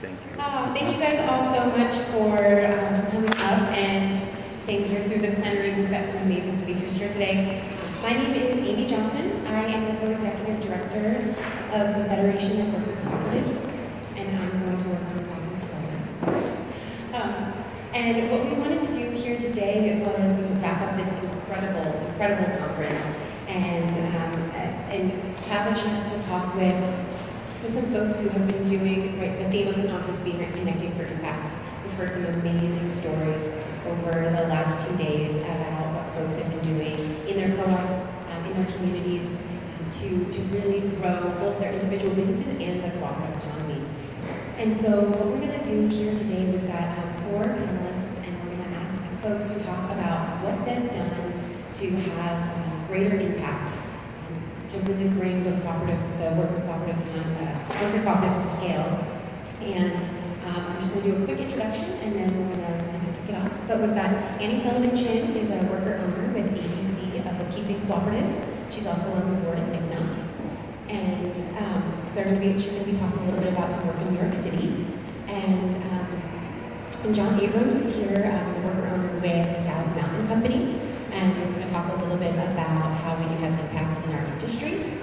Thank you. Thank you guys all so much for coming up and staying here through the plenary. We've got some amazing speakers here today. My name is Amy Johnson. I am the co-executive director of the Federation of Worker Cooperatives, and I'm going to work on talking slower. And what we wanted to do here today was wrap up this incredible conference and have a chance to talk with some folks who have been doing, right, the theme of the conference being Connecting for Impact. We've heard some amazing stories over the last 2 days about what folks have been doing in their co-ops, in their communities, to really grow both their individual businesses and the cooperative economy. And so what we're going to do here today, we've got 4 panelists, and we're going to ask folks to talk about what they've done to have greater impact, to really bring the worker cooperatives to scale. And I'm just going to do a quick introduction, and then we're going to kick it off. But we've got Annie Sullivan-Chin, is a worker owner with ABC, a bookkeeping cooperative. She's also on the board at NICNA. And she's going to be talking a little bit about some work in New York City. And John Abrams is here as a worker owner with South Mountain Company. And we're going to talk a little bit about how we can have an impact in our industries.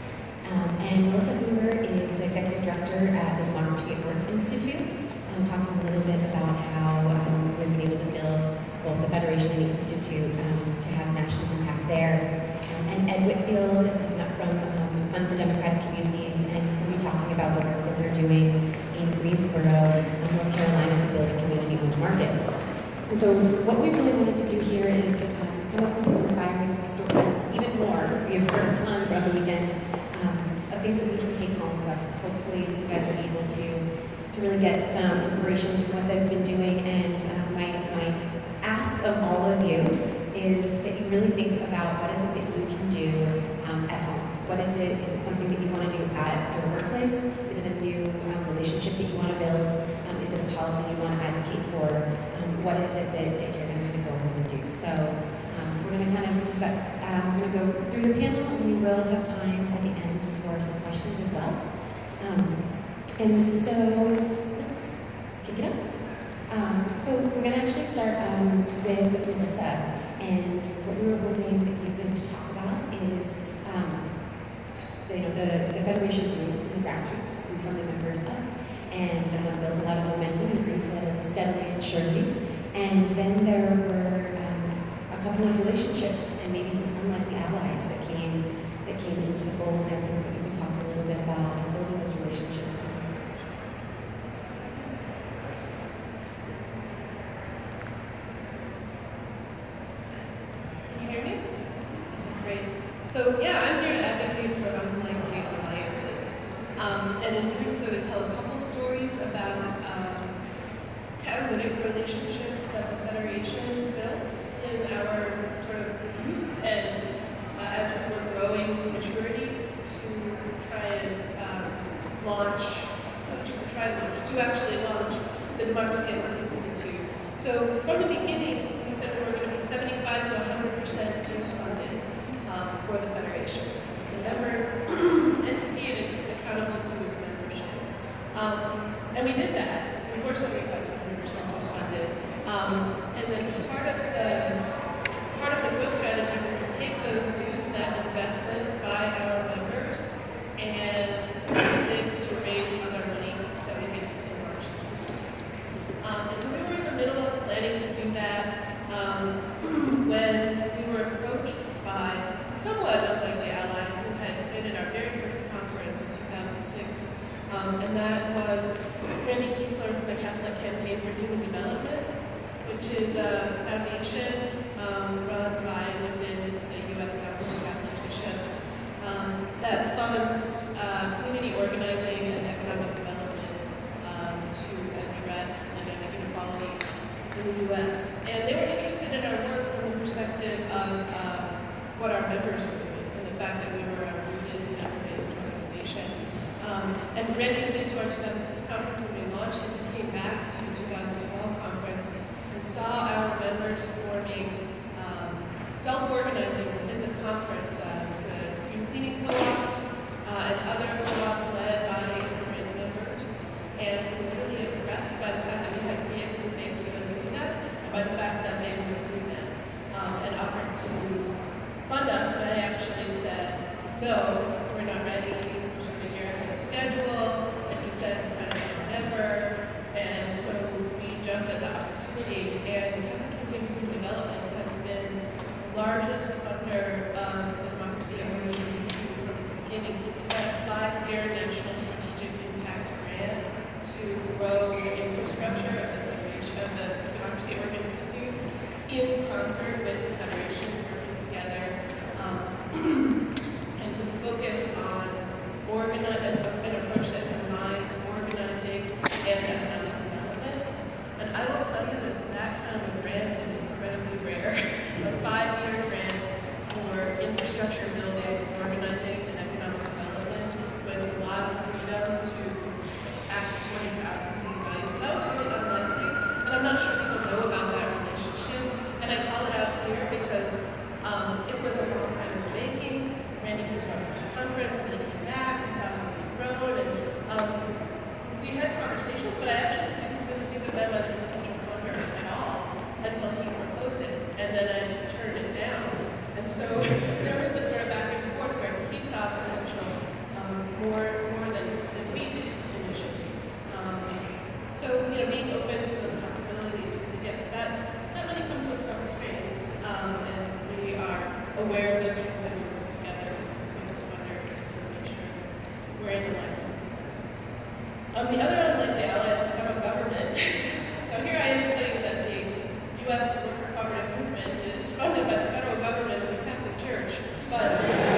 And Melissa Hoover is the executive director at the Democracy at Work Institute, talking a little bit about how we've been able to build both the Federation and the Institute to have national impact there. And Ed Whitfield is coming up from Fund for Democratic Communities, and he's going to be talking about the work that they're doing in Greensboro, North Carolina, to build a community-owned market. And so what we really wanted to do here is come up with some inspiring stories, even more. We have heard a ton throughout the weekend of things that we can take home with us. Hopefully you guys are able to really get some inspiration from what they've been doing. And my ask of all of you is that you really think about what is it that you can do at home. What is it? Is it something that you want to do at your workplace? Is it a new relationship that you want to build? Is it a policy you want to advocate for? What is it that you're going to kind of go home and do? So we're going to go through the panel, and we will have time at the end for some questions as well. And so let's kick it up. So we're going to actually start with Melissa, and what we were hoping that you could talk about is the Federation grew from the grassroots and from the members up, and built a lot of momentum and grew steadily and surely. And then there were a couple of relationships and maybe some unlikely allies that came into the fold, and I was hoping that you could talk a little bit about building those relationships. Can you hear me? Great. So yeah, I'm here to advocate for unlikely alliances, and in doing so to tell a couple stories about catalytic relationships that the Federation built in our sort of youth and as we were growing to maturity to try and actually launch the Democracy at Work Institute. So from the beginning, we said we were going to be 75 to 100% dues funded for the Federation. It's a member entity and it's accountable to its membership. And we did that. We were 75 to 100% dues funded. And then part of the growth strategy was to take those dues, that investment by our members, and use it to raise other money that we could use to launch the institute. And so we were in the middle of planning to do that when we were approached by a somewhat unlikely ally who had been at our very first conference in 2006, and that was Randy Kiesler from the Catholic Campaign for Human Development, which is a foundation run by and within the U.S. Council of Catholic Bishops that funds community organizing and economic development to address endemic inequality in the U.S. And they were interested in our work from the perspective of what our members were doing and the fact that we were a rooted member-based organization. And Randy had been to our 2006 conference when we launched, and he came back to the 2012 conference and saw our members forming self-organizing within the conference, the green cleaning co-ops and other co-ops led by immigrant members. And he was really Democracy Org Institute, in concert with the Federation, working together, and to focus on an approach that combines organizing and economic development. And I will tell you that that kind of a grant is incredibly rare. A 5-year grant for infrastructure building, organizing, and economic development with a lot of freedom to act according to our continuing values. So that was really unlikely, and I'm not sure people know about that relationship. And I call it out here because it was a long time in the making. Randy came to our first conference, and then he came back and saw how we grown, and we had conversations, but I actually didn't really think of them as a potential funder at all until he proposed it, and then I turned it down. And so there was this sort of back and forth where he saw potential more than we did initially. So, being open to those possibilities, we said, yes, that money comes with some strings, and we are aware of those strings and we work together with the funder to sort of make sure we're in line. The other unlike the ally is the federal government. So here I am telling you that the U.S. Worker Cooperative Movement is funded by the federal government and the Catholic Church, but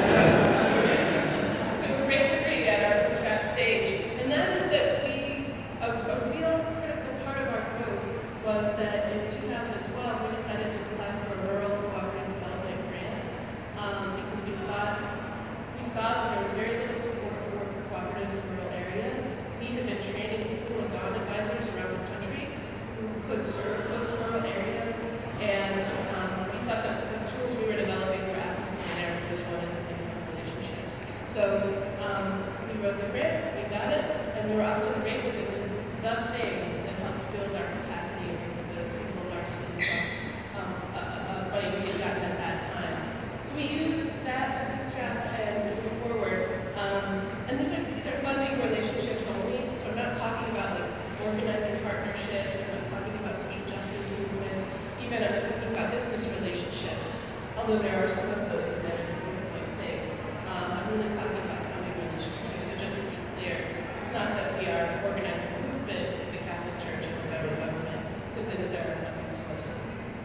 to a great degree at our bootstrap stage. And that is that a real critical part of our growth was that in 2012 we decided to apply for a rural cooperative development grant because we saw that there was very little support for worker cooperatives in rural areas. We had been training people of Dawn advisors around the country who could serve those rural areas, and we thought that the tools we were developing were applicable there. We really wanted to make relationships. So we wrote the grant, we got it, and we were off to the races. It was the thing that helped build our capacity. It was the single largest influx of money we had gotten at that time. So we used that to bootstrap and move forward. And these are funding relationships only. So I'm not talking about like organizing partnerships. I'm not talking about social justice movements. Even I'm talking about business relationships. Although there are some of those embedded with those things. I'm really talking about funding relationships. So just to be clear, it's not that we are organizing a movement with the Catholic Church and the federal government. It's simply that there are funding sources.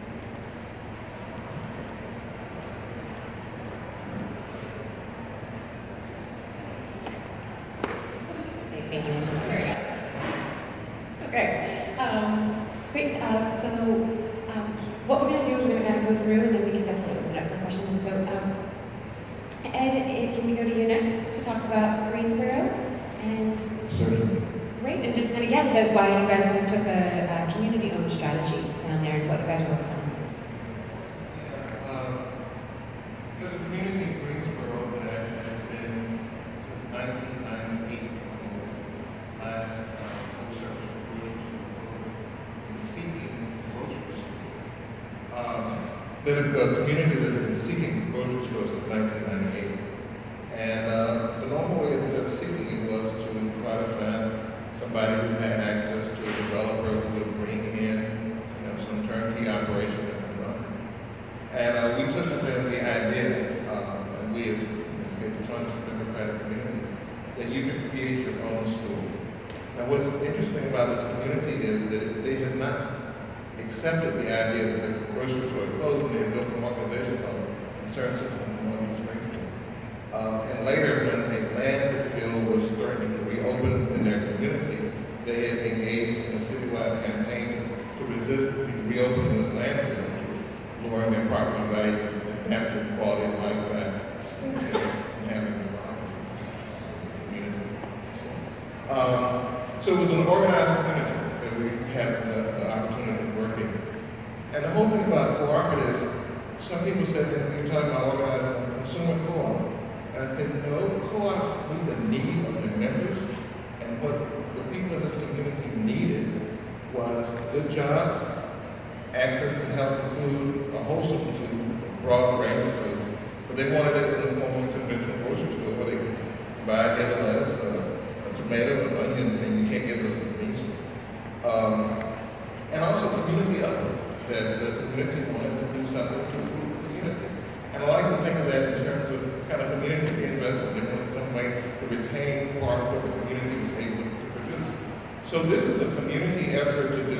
Thank you. Okay. Great. So what we're going to do is we're going to kind of go through, and then we can definitely open it up for questions. So, Ed, can we go to you next to talk about Greensboro? And certainly. Great. And just again, why you guys kind of took a community-owned strategy down there, and what you guys worked on. There's a community in Greensboro that has been since 1998. Last full service grocery store in seeking grocery store. There's a community that has been seeking grocery stores since 1998. And the normal way of seeking it was to try to find somebody who had access to a developer who would bring in some turnkey operation that could run it. And we took to them the idea, and we as the Fund for Democratic Communities, that you could create your own store. Now, what's interesting about this community is that they have not accepted the idea that if a grocery store had closed, and they had built an organization called Concerned Citizens of Northeast Greensboro. And later, when a landfill was threatening to reopen in their community, they had engaged in a citywide campaign to resist the reopening of this landfill, which was lowering their property value and damaging quality of life by stinking and having the community. So it was an organized community that we had the opportunity of working. And the whole thing about cooperatives, some people said that you're talking about organizing a consumer co-op. And I said, no, co-ops meet the need of their members. And what the people in this community needed was good jobs, access to healthy food, a wholesome food, a broad range of food. But they wanted it in the form of a conventional grocery store where they could buy a head of lettuce, a tomato, an onion, and you can't get those things. And also community uplift, that the community wanted to do something to improve the community. And I like to think of that in terms of kind of community investment. They wanted some way to retain part of what the community was able to produce. So this is a community effort to do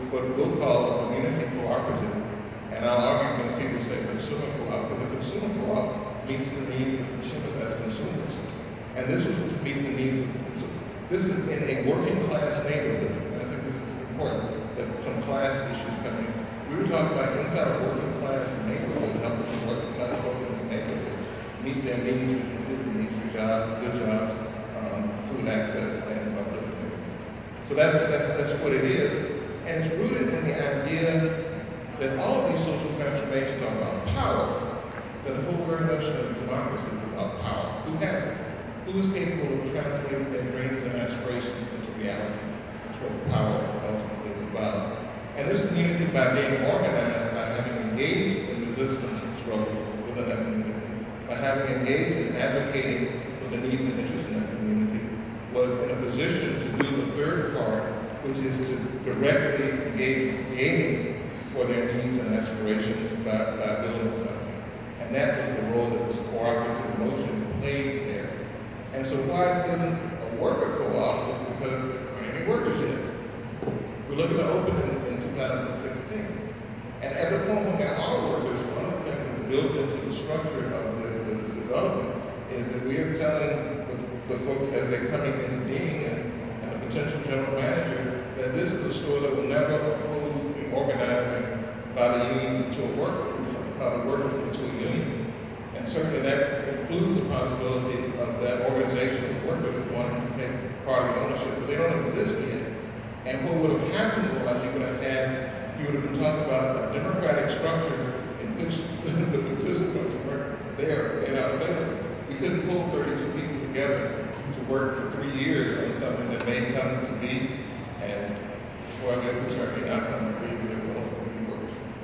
what we'll call a community cooperative. And I'll argue when people say consumer co-op, because the consumer co-op meets the needs of consumers as consumers. And this was to meet the needs of consumers. This is in a working class neighborhood, and I think this is important, that some class issues come in. We were talking about inside a working class neighborhood, helping the working class folk in this neighborhood meet their needs, which include the needs for jobs, good jobs, food access, and upliftment. So that's what it is. And it's rooted in the idea that all of these social transformations are about power, that the whole very notion of democracy is about power. Who has it? Who is capable of translating their dreams and aspirations into reality? That's what power ultimately is about. And this community, by being organized, by having engaged in resistance and struggles within that community, by having engaged in advocating for the needs and interests in that community, was in a position to do the third part, which is to directly engage in creating for their needs and aspirations by building something. And that was the role that this cooperative motion played there. And so why it isn't a worker co-op is because there aren't any workers yet. We're looking to open in 2016. And at the point when there are workers, one of the things that's built into the structure of the development is that we are telling the folks as they're coming into being and the potential general manager that this is a store that will never oppose the organizing by the unions into a workers, by the workers into a union. And certainly that includes the possibility of that organization of workers wanting to take part of the ownership, but they don't exist yet. And what would have happened was you would have been talking about a democratic structure in which the participants weren't there, they're not available. We couldn't pull 32 people together to work for 3 years on something that may come to be, and as far as I'm concerned, may not come to be, but it will ultimately be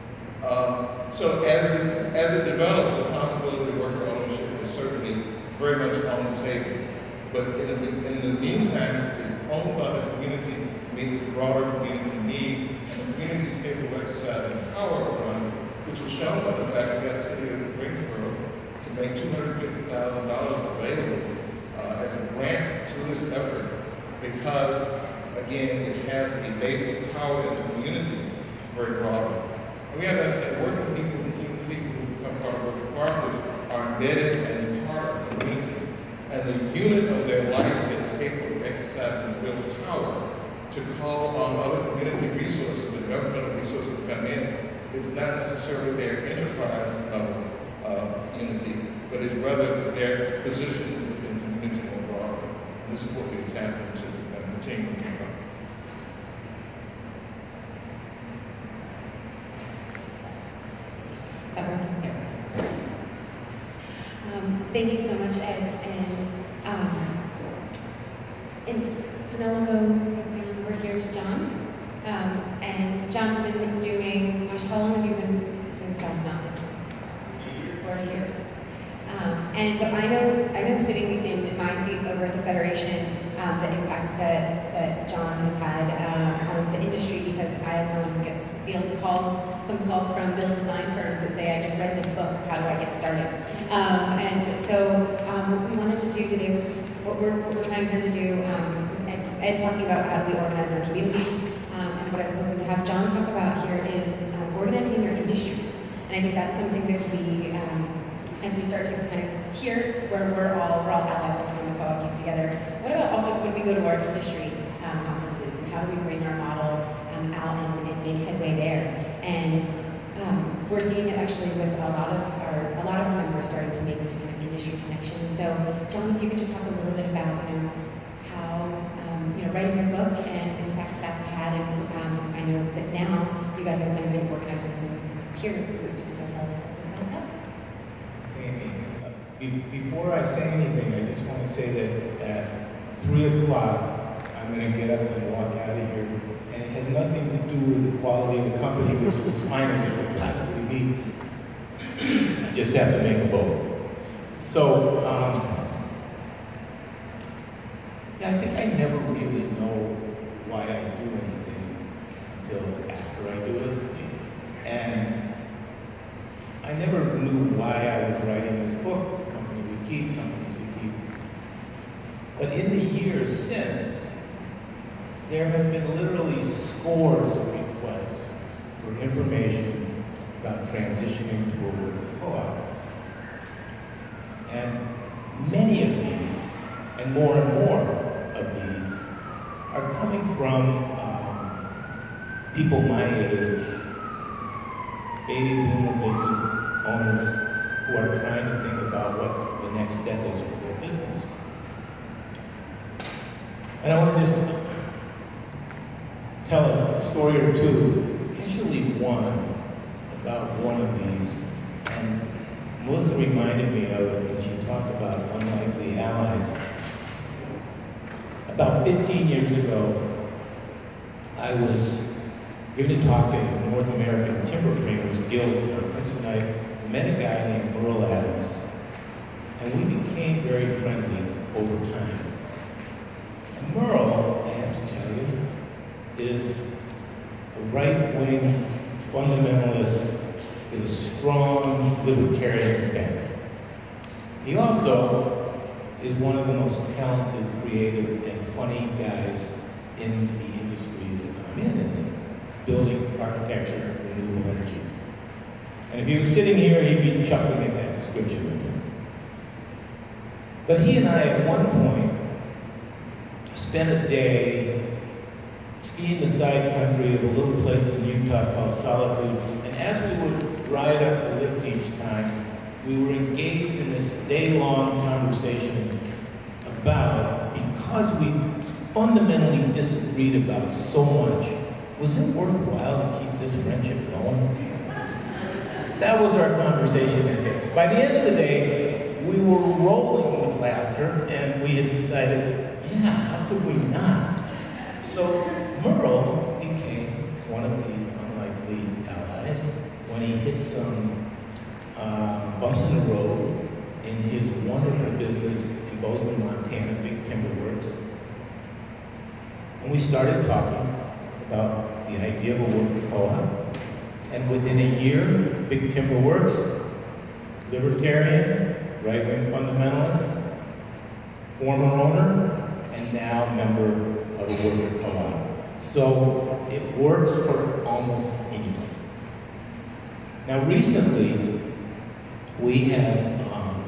worked. So as it developed, the possibility of worker ownership is certainly very much on the table. But in the meantime, it's owned by the community to meet the broader community need, and the community is capable of exercising power around it, which was shown by the fact that we got the city of Greensboro to make $250,000 available as a grant to this effort, because, again, it has a basic power in the community very broadly. And we have to understand working people, including people who become part of working cooperatives, are embedded and part of the community. And the unit of their life that is capable of exercising real power to call on other community resources and governmental resources to come in is not necessarily their enterprise level unity, but is rather their position within the community more broadly. And this is what we've tapped into and continue to come. Thank you so much, Ed. And so now we'll go down over here to John. And John's been doing, gosh, how long have you been doing South Mountain? 40 years. And so I know sitting in my seat over at the Federation, the impact that John has had on the industry, because I am the one who gets fields calls, some calls from build design firms that say, I just read this book, how do I get started? And so what we wanted to do today was what we're trying here to do, Ed talking about how do we organize our communities, and what I was hoping to have John talk about here is organizing your industry. And I think that's something that we, as we start to kind of hear where we're all allies working on the co-op piece together. What about also when we go to our industry conferences, and how do we bring our model out and make headway there? And we're seeing it actually with a lot of our members starting to make this kind of industry connection. And so, John, if you could just talk a little bit about how writing your book and the impact that's had. And I know that now you guys have kind of been organizing some peer groups. So tell us a little bit about that. Before I say anything, I just want to say that at 3 o'clock, I'm going to get up and walk out of here. And it has nothing to do with the quality of the company, which is as fine as it could possibly be. I just have to make a vote. So, I think I never really know why I do anything until after I do it. And I never knew why I was writing this book, Company We Keep, Companies We Keep. But in the years since, there have been literally scores of reports requests for information about transitioning to a worker co-op. And many of these, and more of these, are coming from people my age, baby boomer business owners who are trying to think about what the next step is for their business. And I want to just tell a story or two, actually one, about one of these. And Melissa reminded me of it when she talked about unlikely allies. About 15 years ago, I was given a talk at the North American Timber Framers Guild conference, and I met a guy named Merle Adams. And we became very friendly over time. And Merle, I have to tell you, is a right-wing fundamentalist with a strong libertarian bent. He also is one of the most talented, creative, and funny guys in the industry that I'm in building, architecture, renewable energy. And if he was sitting here, he'd be chuckling at that description of him. But he and I, at one point, spent a day skiing the side country of a little place in Utah called Solitude. And as we would ride up the lift each time, we were engaged in this day-long conversation about, because we fundamentally disagreed about so much, was it worthwhile to keep this friendship going? That was our conversation that day. By the end of the day, we were rolling with laughter, and we had decided, yeah, how could we not? So Merle became one of these unlikely allies when he hit some bumps in the road in his wonderful business in Bozeman, Montana, Big Timber Works. And we started talking about the idea of a worker co-op. And within a year, Big Timber Works, libertarian, right-wing fundamentalist, former owner, and now member of a worker co-op. So it works for almost anybody. Now recently, we have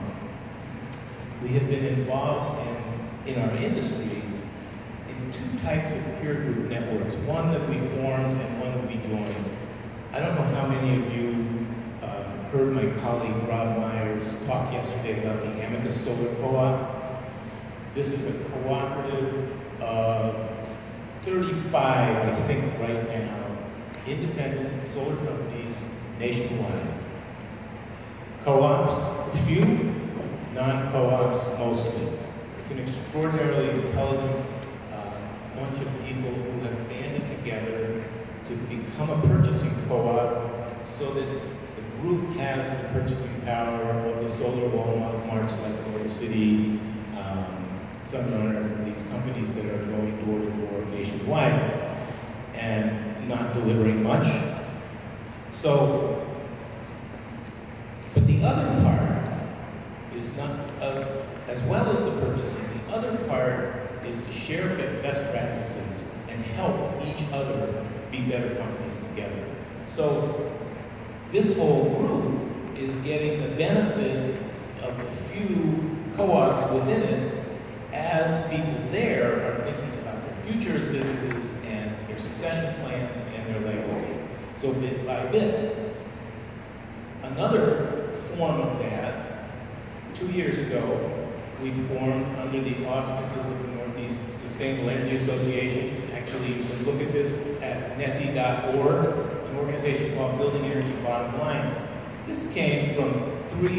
been involved in our industry in two types of peer group networks, one that we formed and one that we joined. I don't know how many of you heard my colleague Rob Myers talk yesterday about the Amicus Solar Co-op. This is a cooperative of 35, I think, right now, independent solar companies nationwide. Co-ops, a few, non-co-ops, mostly. It's an extraordinarily intelligent bunch of people who have banded together to become a purchasing co-op so that the group has the purchasing power of the solar Walmarts like SolarCity, Sunrunner, these companies that are going door to door nationwide and not delivering much. So, but the other part is not, as well as the purchasing, the other part is to share best practices and help each other be better companies together. So this whole group is getting the benefit of the few co-ops within it as people there are thinking about their future as businesses and their succession plans and their legacy. So bit by bit. Another form of that, 2 years ago, we formed under the auspices of the Northeast Sustainable Energy Association. Actually, you can look at this at NESI.org, an organization called Building Energy Bottom Lines. This came from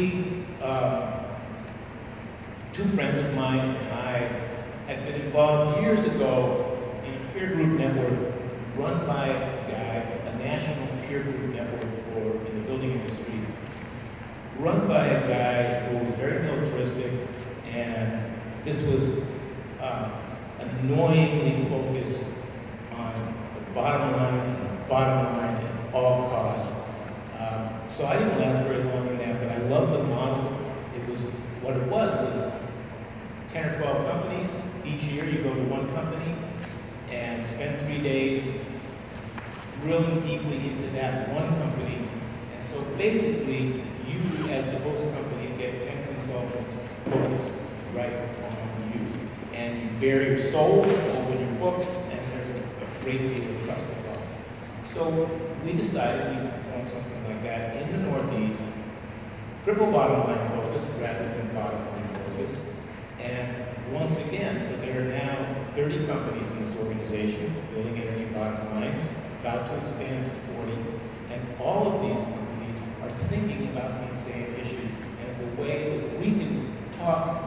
two friends of mine and I had been involved years ago in a peer group network run by a guy, a national peer group network in the building industry, run by a guy who was very militaristic, and this was annoyingly focused on the bottom line and the bottom line at all costs. So I didn't last very long in that, but I loved the model. It was, what it was 10 or 12 companies. Each year you go to one company and spend 3 days drilling deeply into that one company. And so basically, you as the host company get 10 consultants focused right on you. And you bare your soul, open your books, and there's a great deal of trust involved. So we decided we would form something like that in the Northeast, triple bottom line focus rather than bottom line focus. And once again, so there are now 30 companies in this organization building energy bottom lines, about to expand to 40. And all of these companies are thinking about these same issues. And it's a way that we can talk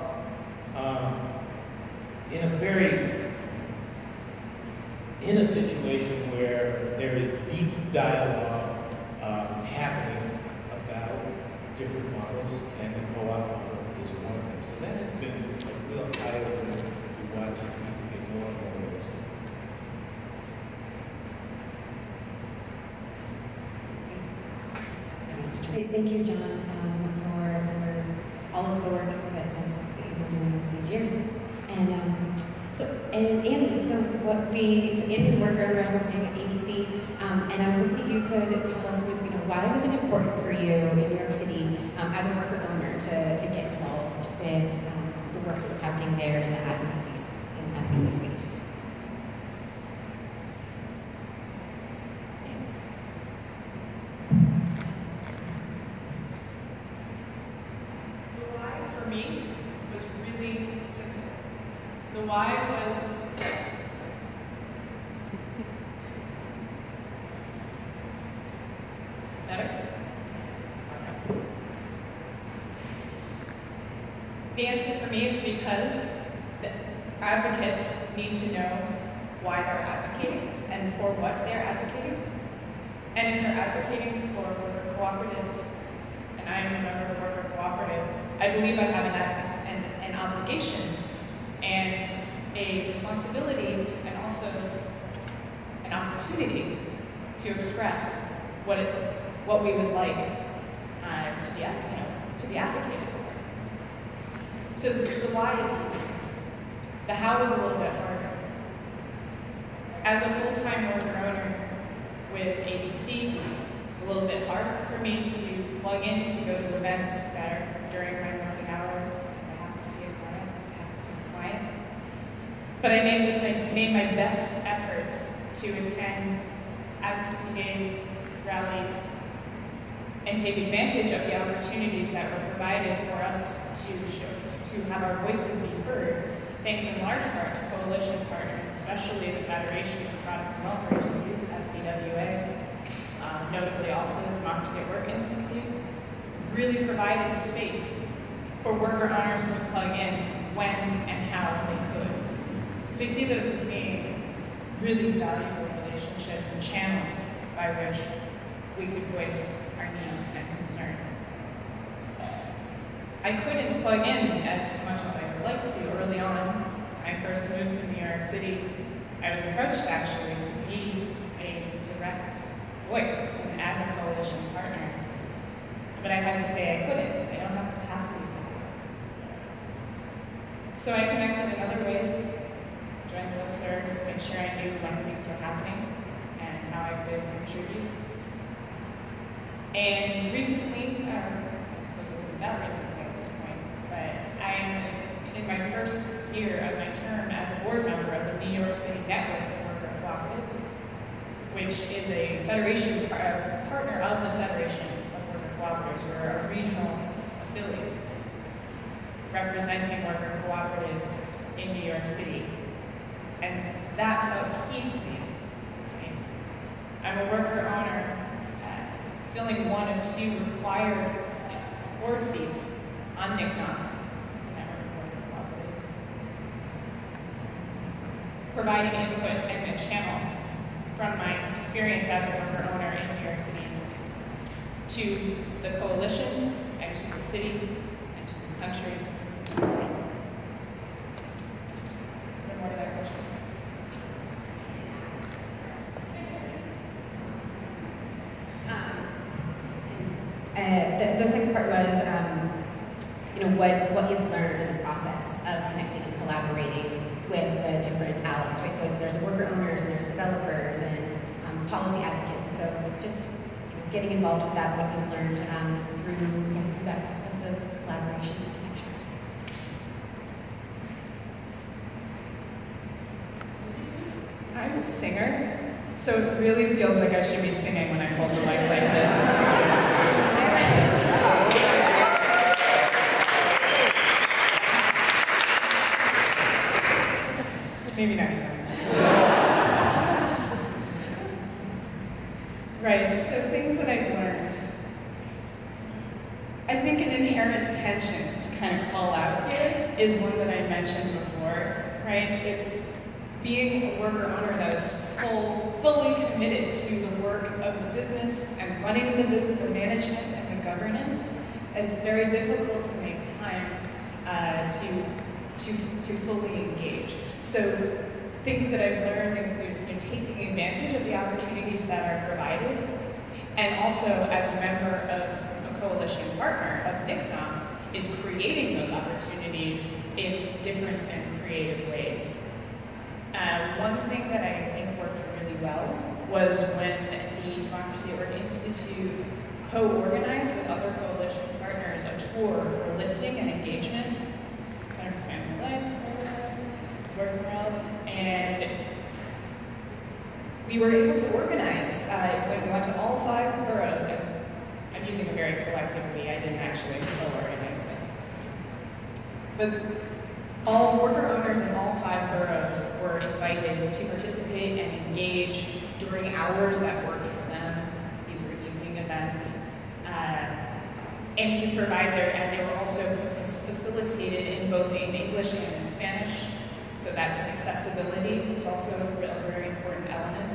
in a situation where there is deep dialogue happening about different models, and the co-op model is one of them. So that has been a real eye-opener to watch as people get more and more interested. Thank you, John, for all of the work that you've been doing these years. And Andy, Andy's a worker, as I was saying, at ABC, and I was hoping that you could tell us, why was it important for you in New York City as a worker owner to get involved with the work that was happening there in the advocacy space? Thanks. The why for me was really simple. The why was better. The answer for me is because the advocates need to know why they're advocating and for what they're advocating. And if they're advocating for worker cooperatives, and I am a member of a worker cooperative, I believe I have an obligation and a responsibility and also an opportunity to express what we would like to be advocated for. So the why is easy. The how is a little bit harder. As a full-time worker owner with ABC, it's a little bit harder for me to plug in to go to events that are during my working hours. I have to see a client. But I made my best efforts to attend advocacy days, rallies, and take advantage of the opportunities that were provided for us to have our voices be heard, thanks in large part to coalition partners, especially the Federation of Protestant Welfare Agencies, FPWA, notably also the Democracy at Work Institute, really provided a space for worker owners to plug in when and how they could. So you see those as being really valuable relationships and channels by which we could voice our needs and concerns. I couldn't plug in as much as I would like to early on. When I first moved to New York City, I was approached actually to be a direct voice and as a coalition partner. But I had to say I couldn't. I don't have capacity for that. So I connected in other ways, joined listservs, make sure I knew when things were happening and how I could contribute. And recently, I suppose it wasn't that recently at this point, but I am in my first year of my term as a board member of the New York City Network of Worker Cooperatives, which is a federation partner of the Federation of Worker Cooperatives. We're a regional affiliate representing worker cooperatives in New York City. And that felt key to me. I'm a worker owner filling one of two required board seats on NCNOC, Network of Worker Cooperatives, providing input and a channel from my experience as a worker owner in New York City to the coalition and to the city and to the country. Is there more to that question? The second part was, what you've learned in the process of connecting and collaborating with the different allies, right? So there's worker owners, and there's developers, and policy advocates, getting involved with that, what we've learned through that process of collaboration and connection. I'm a singer, so it really feels like I should be singing when I hold the mic like this. Maybe next time. Right, so things that I've learned. I think an inherent tension to kind of call out here is one that I mentioned before, right? It's being a worker owner that is fully committed to the work of the business and running the business, the management and the governance. It's very difficult to make time to fully engage. So things that I've learned include taking advantage of the opportunities that are provided, and also as a member of a coalition partner of NCNOC, is creating those opportunities in different and creative ways. One thing that I think worked really well was when the Democracy Org Institute co-organized with other coalition partners a tour for listening and engagement, Center for Family Life, working world, and we were able to organize when we went to all 5 boroughs, and I'm using a very collective we, I didn't actually co-organize this. But all worker owners in all 5 boroughs were invited to participate and engage during hours that worked for them. These were evening events. And to provide and they were also facilitated in both in English and in Spanish, so that accessibility was also a very important element.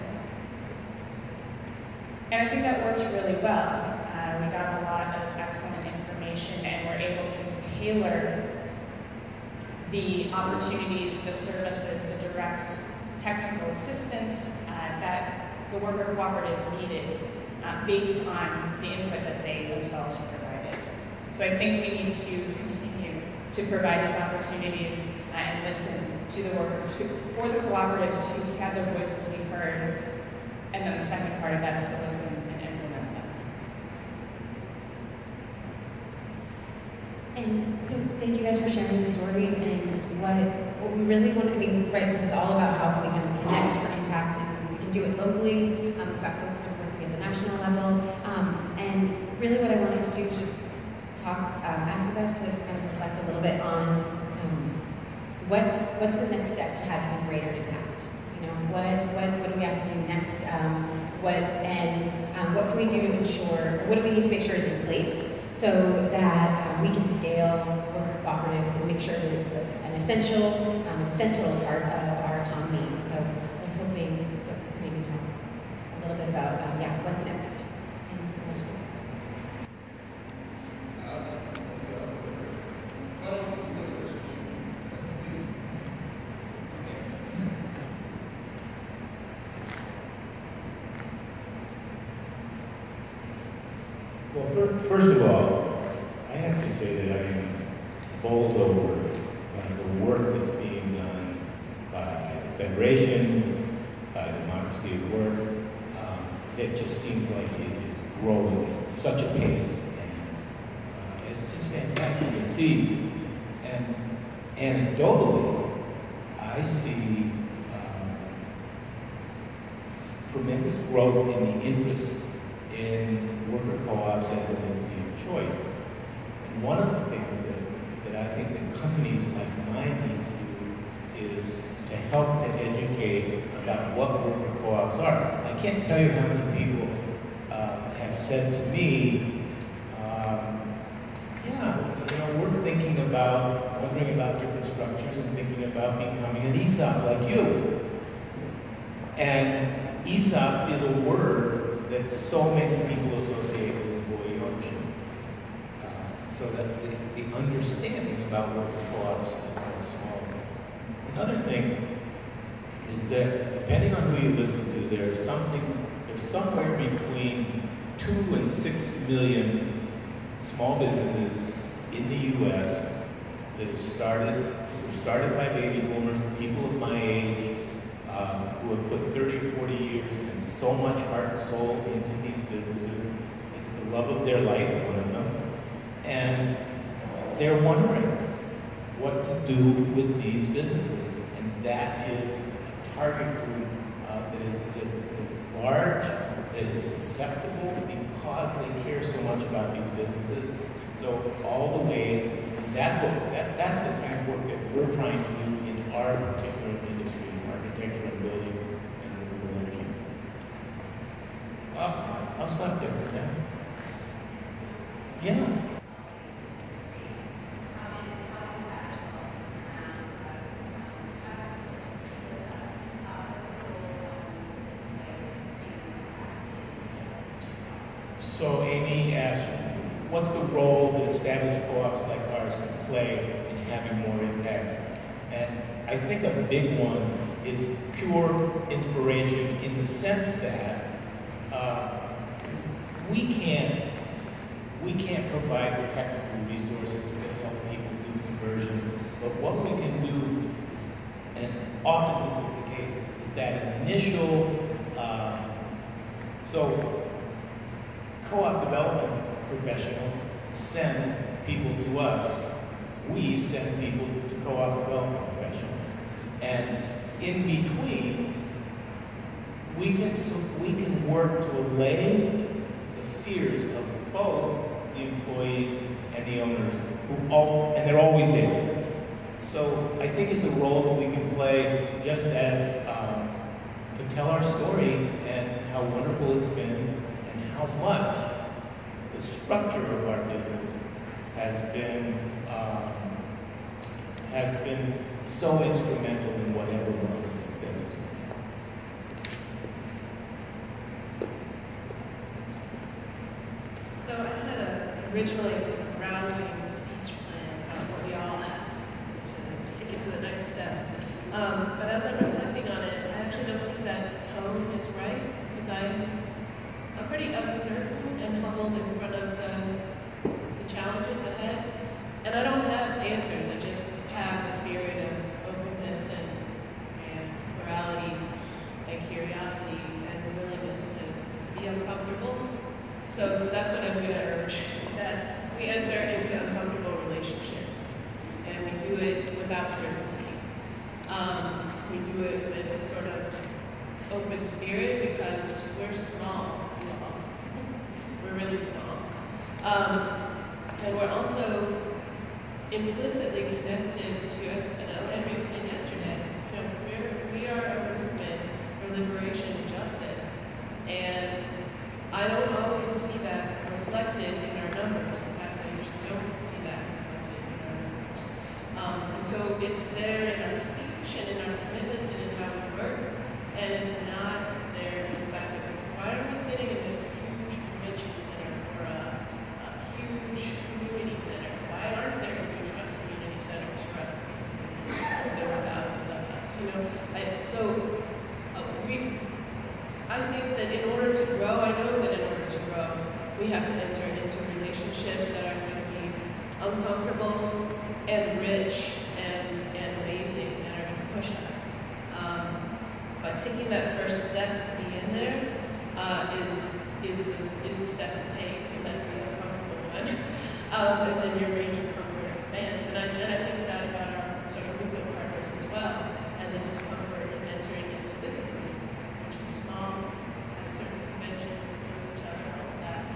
And I think that worked really well. We got a lot of excellent information and were able to tailor the opportunities, the services, the direct technical assistance that the worker cooperatives needed based on the input that they themselves provided. So I think we need to continue to provide these opportunities and listen to the workers, for the cooperatives to have their voices be heard. And then the second part of that is to listen and implement them. And so thank you guys for sharing the stories and what we really want to, right, this is all about how we can connect for impact, and we can do it locally. We've got folks kind of working at the national level. And really what I wanted to do is just ask you guys to kind of reflect a little bit on what's the next step to having a greater impact? You know, what do we have to do next? What can we do to ensure, what do we need to make sure is in place so that we can scale worker cooperatives and make sure that it's an essential, central part of our economy. So I was hoping folks could maybe talk a little bit about, what's next. Well, first of all, I have to say that I am bowled over by the work that's being done by the Federation, by Democracy at Work. It just seems like it is growing at such a pace, and it's just fantastic to see. And anecdotally, I see tremendous growth in the interest in worker co-ops as an entity of choice. And one of the things that I think that companies like mine need to do is to help to educate about what worker co-ops are. I can't tell you how many people have said to me, we're thinking about, wondering about different structures and thinking about becoming an ESOP like you. And ESOP is a word that so many people associate with employee ownership. So that the understanding about worker co-ops is very small. Another thing is that depending on who you listen to, there's somewhere between 2 and 6 million small businesses in the U.S. that were started by baby boomers, people of my age, who have put 30 or 40 years in putting so much heart and soul into these businesses. It's the love of their life, one of them. And they're wondering what to do with these businesses. And that is a target group that is large, that is susceptible because they care so much about these businesses. So all the ways, that's the kind of work that we're trying to do in our particular industry, architecture and building and renewable energy. I'll stop there for now. Yeah. So Amy asked, what's the role that established co-ops like ours can play in having more impact? And I think a big one is pure inspiration in the sense that we can't provide the technical resources that help people do conversions, but what we can do is, and often this is the case, is that initial, so co-op development professionals send people to us. We send people to co-op development professionals. And in between, we can work to allay the fears of both the employees and the owners, and they're always there. So I think it's a role that we can play just as to tell our story and how wonderful it's been and how much the structure of our business has been so instrumental in whatever Marcus' successes were. So I had originally a rousing speech plan about what we all have to do to take it to the next step. But as I'm reflecting on it, I actually don't think that tone is right, because I'm pretty uncertain and humbled in front of the challenges ahead. And I don't have answers, I just have a spirit of openness and morality and curiosity and the willingness to be uncomfortable. So that's what I'm going to urge, is that we enter into uncomfortable relationships, and we do it without certainty. We do it with a sort of open spirit because we're small, we're really small. And we're also implicitly connected to, as Henry was saying yesterday, we are a movement for liberation and justice. And I don't always see that reflected in our numbers. In fact, I usually don't see that reflected in our numbers. And so it's there in our institution, in our commitments, and in how we work. And it's not there in the fact that why are we sitting in a huge convention center or a huge community center? Why aren't there huge community centers for us to be sitting in? There are thousands of us, I think that in order to grow, I know that in order to grow, we have to enter into relationships that are going to be uncomfortable and rich and amazing and are going to push us. But taking that first step to be in there is the step to take, and that's the uncomfortable one. And then your range of comfort expands. And I think that about our social movement partners as well, and the discomfort in entering into this group, which is small, has certain conventions, knows each other, all of that.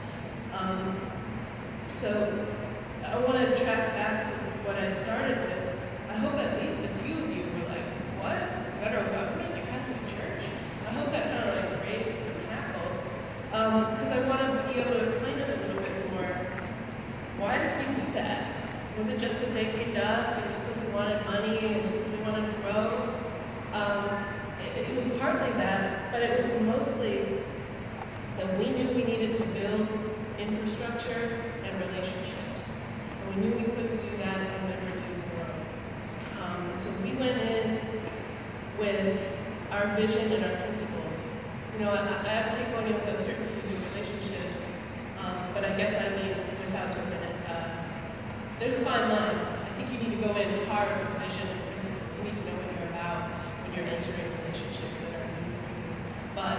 So I want to track back to what I started with. I hope at least a few of you were like, what? The federal government, the Catholic Church? I hope that kind of like raised some hackles. Because I want to be able to explain it a little bit more. Why did we do that? Was it just because they came to us, and just because we wanted money, and just because we wanted to grow? It was partly that, but it was mostly that we knew we needed to build infrastructure and relationships. And we knew we couldn't do that and then reduce growth. So we went in with our vision and our principles. I advocate going in with uncertainty to do relationships, but I guess I mean without sort of there's a fine line. I think you need to go in hard with vision and principles. You need to know what you're about when you're entering relationships that are new for you. But if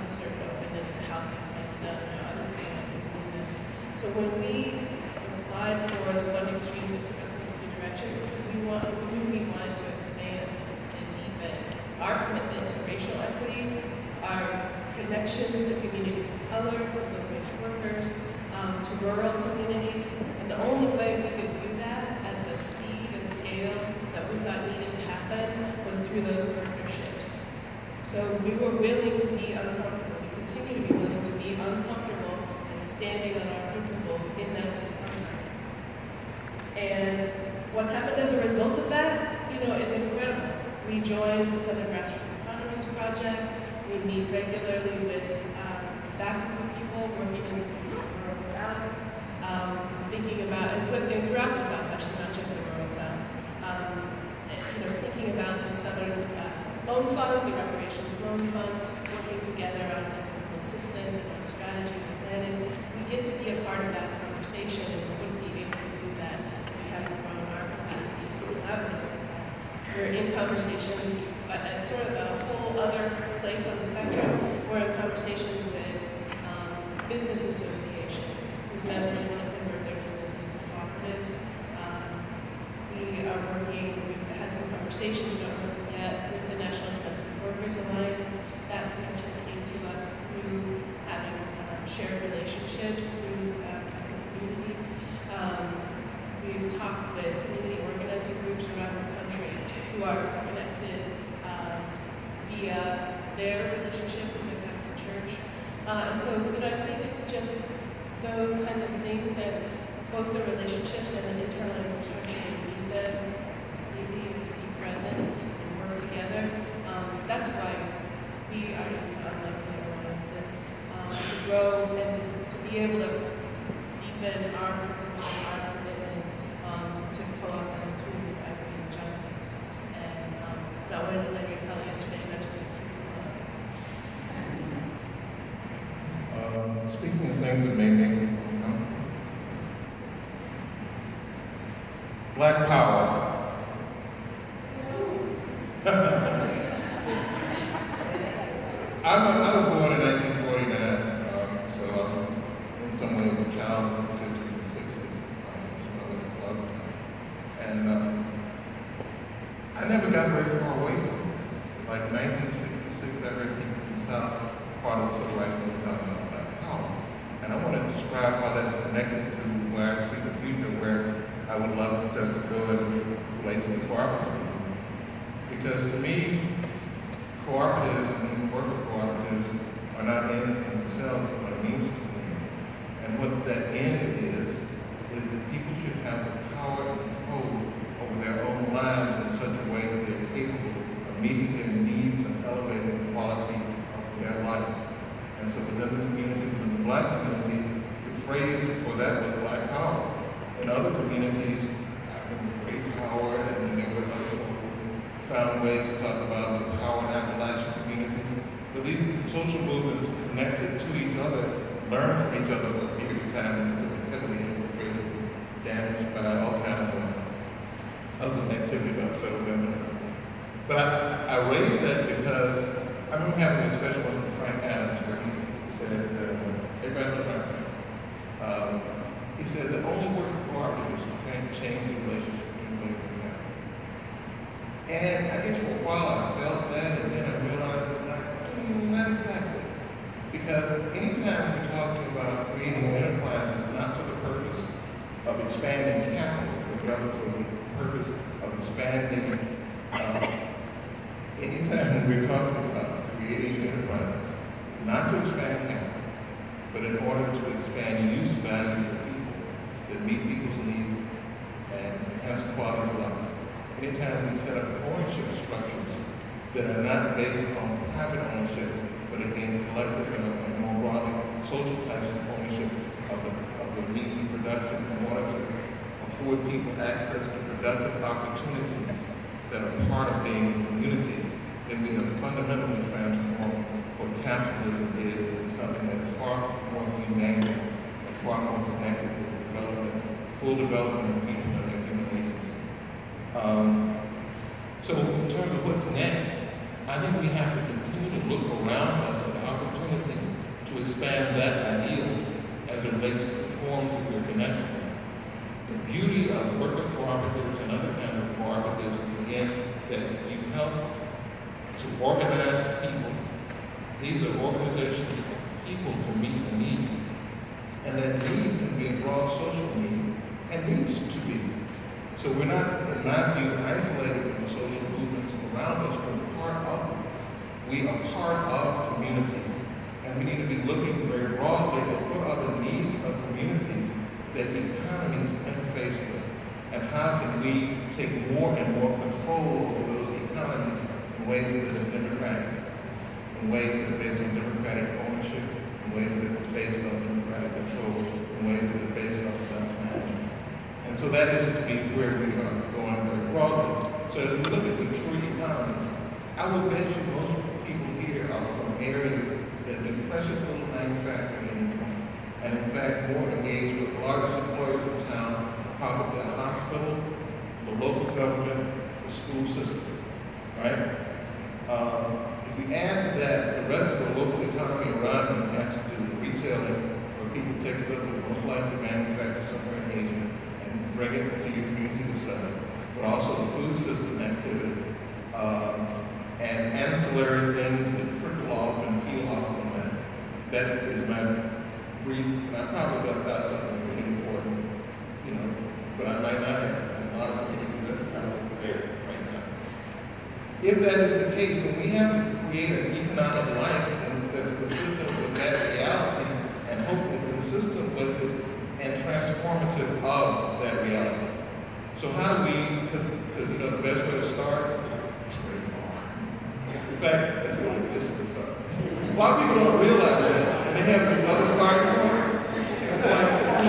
a certain openness to how things might be done, other things might be doing. So when we applied for the funding streams that took us in these new directions, it's because we wanted to expand and deepen our commitment to racial equity, our connections to communities of color, to low-wage workers, to rural communities. And the only way we could do that at the speed and scale that we thought needed to happen was through those partnerships. So we were willing to be uncomfortable. We continue to be willing to be uncomfortable and standing on our principles in that discomfort. And what's happened as a result of that, is incredible. We joined the Southern Grassroots Economies Project. We meet regularly with faculty people working in the rural South, thinking about, and throughout the South, actually, not just the rural South, thinking about the Southern Loan Fund, the Reparations Loan Fund, working together on technical assistance and on strategy and planning. We get to be a part of that conversation, and we wouldn't be able to do that if we hadn't grown our capacity to collaborate. We're in conversations at sort of a whole other place on the spectrum. We're in conversations with business associations whose members want to convert their businesses to cooperatives. We've had some conversations, we don't know yet, with the National Domestic Workers Alliance. That connection came to us through having shared relationships through Catholic community. We've talked with community organizing groups around the country who are connected via their relationship to the Catholic Church. And so, I think it's just those kinds of things, and both the relationships and the internal infrastructure we need them, we need to be present and work together. That's why we are into unlikely alliances, to grow and to be able to deepen our principles, our commitment to coexist as a tool for equity and justice. And I went to Landry Kelly yesterday, not just a Speaking of things that may make people uncomfortable, Black Power. I was born in 1949, so I'm in some ways a child of the 50s and 60s, and I never got very far away from it. Like 1966, I heard people from the South, part of the civil rights movement, talking about Black Power. And I want to describe how that's connected to where I see the future, where I would love just to go and relate to the cooperative movement. Because to me, cooperatives and worker cooperatives are not ends in themselves, but a means to an end. And what that end is that people should have the power and control over their own lives in such a way that they're capable of meeting their needs and elevating the quality of their life. And so within the community, within the Black community, the phrase for that was Black Power. In other communities, great power, and then there were other folk who found ways to talk about the power in Appalachian communities. But these social movements connected to each other, learned from each other for a period of time, and were heavily infiltrated, damaged by all kinds of other activity by the federal government. But I raised that because I remember having a discussion with Frank Adams where he said, everybody knows Frank Adams. He said that only worker cooperatives can change the relationship between labor and capital. And I guess for a while I felt that, and then I realized it's not exactly. Because anytime we talk about creating enterprises, not for the purpose of expanding capital, but rather for the purpose of expanding, anytime we're talking about creating enterprises, not to expand capital, but in order to expand use values for people that meet people's needs and enhance the quality of life. Anytime we set up ownership structures that are not based on private ownership, but again, collective and more broadly, social types of ownership of the means of production in order to afford people access to productive opportunities that are part of being a community, then we have fundamentally transformed what capitalism is into something that is far more humane and far more connected with the development, the full development of people and their human agency. So in terms of what's next, I think we have to continue to look around us at opportunities organizations of people to meet the need. And that need can be a broad social need and needs to be. So we're not, in my view, isolated from the social movements around us, we're part of them. We are part of communities. And we need to be looking very broadly at what are the needs of communities that economies interface with, and how can we take more and more control over those economies in ways that are democratic, in ways that are based on democratic ownership, in ways that are based on democratic control, in ways that are based on self-management. And so that is to be where we are going very broadly. So as we look at mature economies, I would bet you most people here are from areas that do precious little manufacturing anymore. And in fact, more engaged with the largest employers in town, probably the hospital, the local government, the school system, right? If we add to that the rest of the local economy around them has to do with retailing, where people take stuff that most likely manufactured somewhere in Asia and bring it to your community to sell it, but also the food system activity, and ancillary things that trickle off and peel off from that. That is my brief, and I probably left out something really important, you know, but I might not have. A lot of people do that kind of what's there right now. If that is the case, then we have to create an economic life that's consistent with that reality and hopefully consistent with it and transformative of that reality. So how do we, because you know the best way to start is very hard. In fact, that's the only place to start. A lot of people don't realize that, and they have these other starting points. And it's like,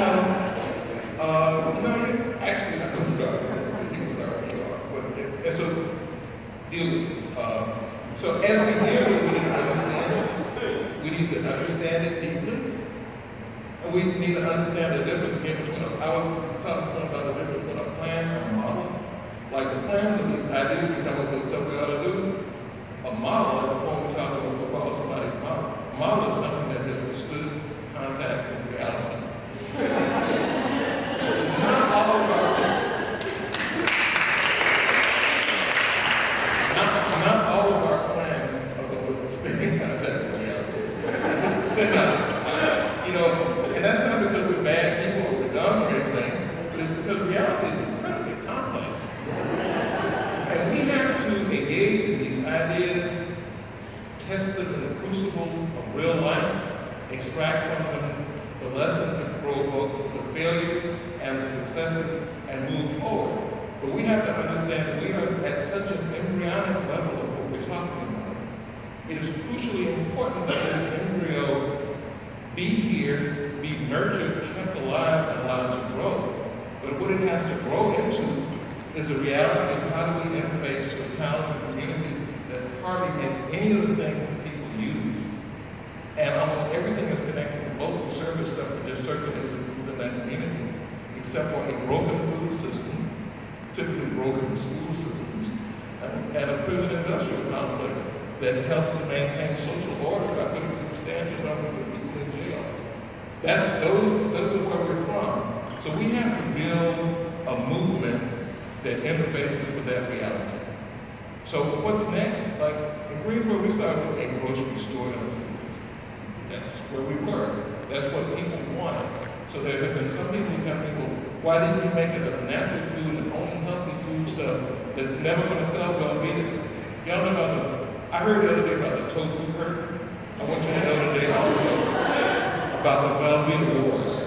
you're actually not going to start. You can start where you are. And so, deal with it. So as we deal with it, we need to understand it. We need to understand it deeply. And we need to understand the difference between I was talking to someone about the difference between a plan and a model. Like the plans are these ideas we come up with stuff we ought to do. A model, at the point we talk about we'll follow somebody's model. A model is something that has withstood contact with reality. Not all of our plans are going to stay in contact with reality. They're not. You know, and that's not because we're bad people or we're dumb or anything, but it's because reality is incredibly complex. And we have to engage in these ideas, test them in the crucible of real life, extract from them the lessons that grow both the failures and the successes, and move forward. But we have to understand that we are at such an embryonic level of what we're talking about. It is crucially important that this embryo be here, be nurtured, kept alive, and allowed to grow. But what it has to grow into is a reality of how do we interface with towns and communities that hardly get any of the things that people use. And almost everything is connected with local service stuff that just circulates within that community, except for a broken food system, typically broken school systems, and a prison industrial complex that helps to maintain social order by putting substantial numbers of people in jail. Those are where we're from. So we have to build a movement that interfaces with that reality. So what's next? Like in Greensboro, we started with a grocery store and a food business. That's where we were. That's what people wanted. So there have been some people who have people, why didn't you make it a natural food and only healthy food stuff that's never going to sell Velveeta? Y'all know about I heard the other day about the tofu curtain. I want you to know today also about the Velveeta Wars.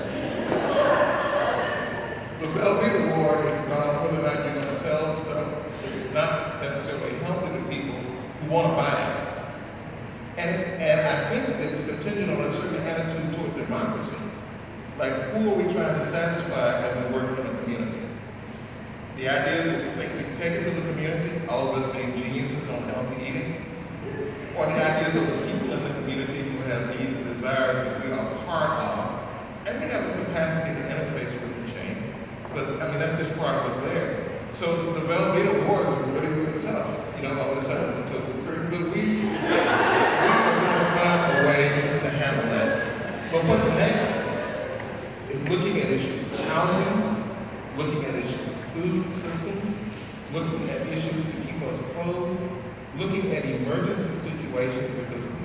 The Velveeta War is about whether or not you're going to sell stuff that's not necessarily healthy to people who want to buy it. And I think that it's contingent on a certain attitude toward democracy. Like, who are we trying to satisfy as we work in a community? The idea that we think we can take it to the community, all of us being geniuses on healthy eating, or the ideas of the people in the community who have needs and desires that we are part of, and we have a capacity to interface with the change. But, I mean, that's just part of what's there. So the Velveeta War was really, really tough, you know, on the side of the tofu curtain, but we are going to find a way to handle that. But what's next is looking at issues of housing, looking at issues of food systems, looking at issues to keep us whole, looking at emergency situations, because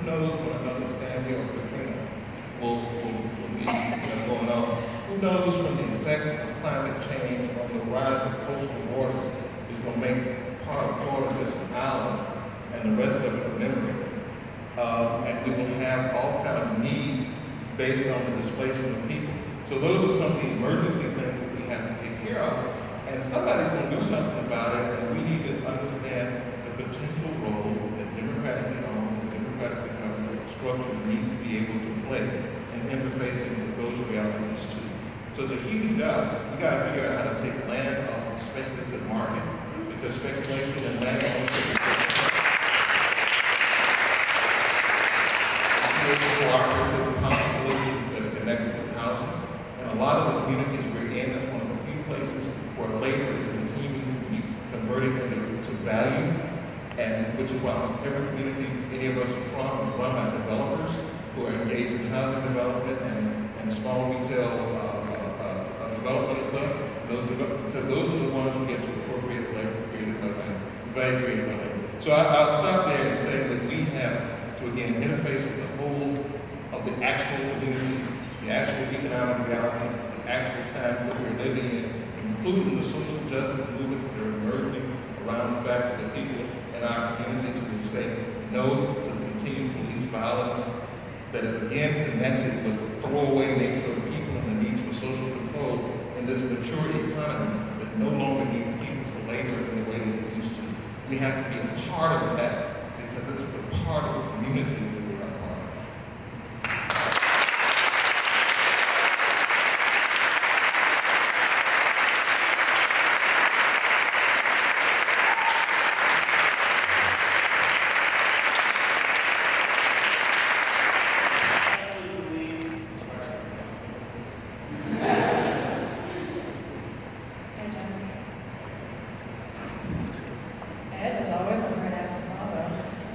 knows when the effect of climate change on the rise of coastal waters is going to make part of Florida just an island and the rest of it a memory. And we will have all kind of needs based on the displacement of people. So those are some of the emergency things that we have to take care of. And somebody's going to do something about it, and we need to understand the potential role that democratically owned, democratically governed structures need to be able to play in interfacing with those realities too. So it's a huge job. We got to figure out how to take land off the speculative market, because speculation and land ownership cooperative possibilities that are connected with housing. And a lot of the communities we're in, that's one of the few places where labor is continuing to be converted into value, and which is why almost every community any of us are from is run by developers who are engaged in housing development and small retail development and stuff. Because those are the ones who get to appropriate the labor created by land, value created by labor. So I'll stop there and say that we have to again interface with the whole of the actual communities, the actual economic realities, the actual times that we're living in, including the social justice movements that are emerging around the fact that people in our communities will say no to the continued police violence that is again connected with the throwaway nature of people and the needs for social control in this mature economy that no longer need people for labor in the way that it used to. We have to be a part of that because this is a part of the community that we are a part of. Ed is always a hard act to follow.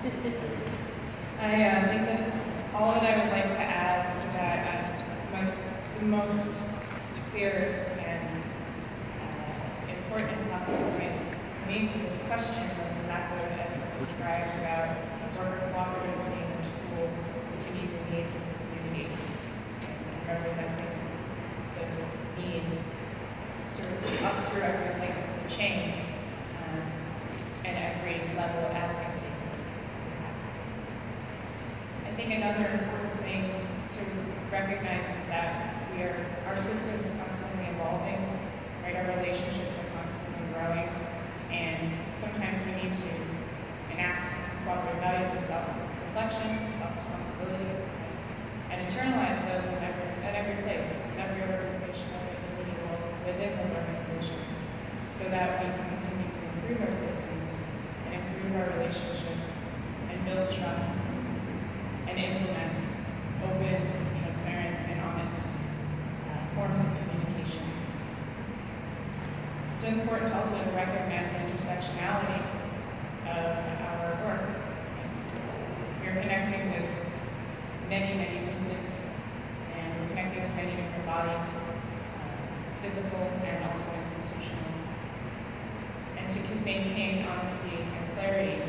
I think that all that I would like to add to that, the most clear and important topic for me for this question was exactly what Ed just described about worker cooperatives being a tool to meet the needs of the community and representing those needs sort of up through every link of the chain. And every level of advocacy we have. I think another important thing to recognize is that our system is constantly evolving, right? Our relationships are constantly growing, and sometimes we need to enact cooperative values of self-reflection, self-responsibility, and internalize those at every place, in every organization, every individual within those organizations, so that we can continue to improve our systems and improve our relationships and build trust and implement open, transparent, and honest forms of communication. It's so important also to recognize the intersectionality of our work. We're connecting with many, many movements, and we're connecting with many different bodies, physical and also institutional. And to maintain honesty and clarity